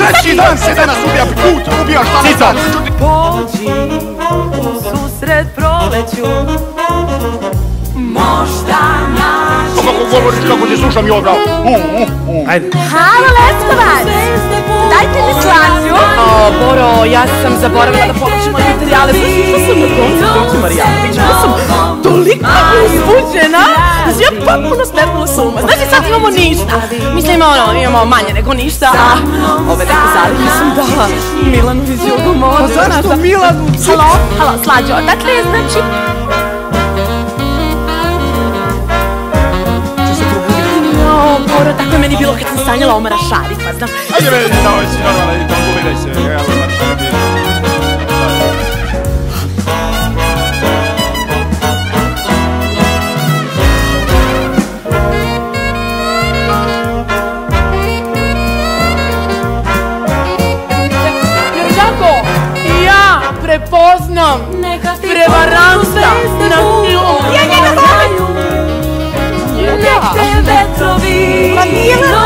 Treći dan se danas ubija put, ubija šta ne znam. Pođi u susret proleću, možda naći. Kako govoriš, kako ti slušam i ovdje. Ajde. Halo, Leskovac! Dajte mi slanju. Boro, ja sam zaboravila da povećam moje materijale. Slušla sam na koncertu Marijanović. Ja sam toliko uzbuđena da si ja potpuno smetnula s uma. Znači sad imamo ništa. Mislim, imamo manje nego ništa, a ove neke zalihe sam dala Milanu iz Jugomora. Pa zašto Milanu? Halo, Slađo, dakle, znači... Boro, tako je meni bilo kad sam sanjala Omara Šarifa, znam. Ajde me, davaj si normalno, pogledaj se, evo Omar Šarif. Jer tako, ja prepoznam prevaranta na filmu. Ja njega znam! Nek te vetrovi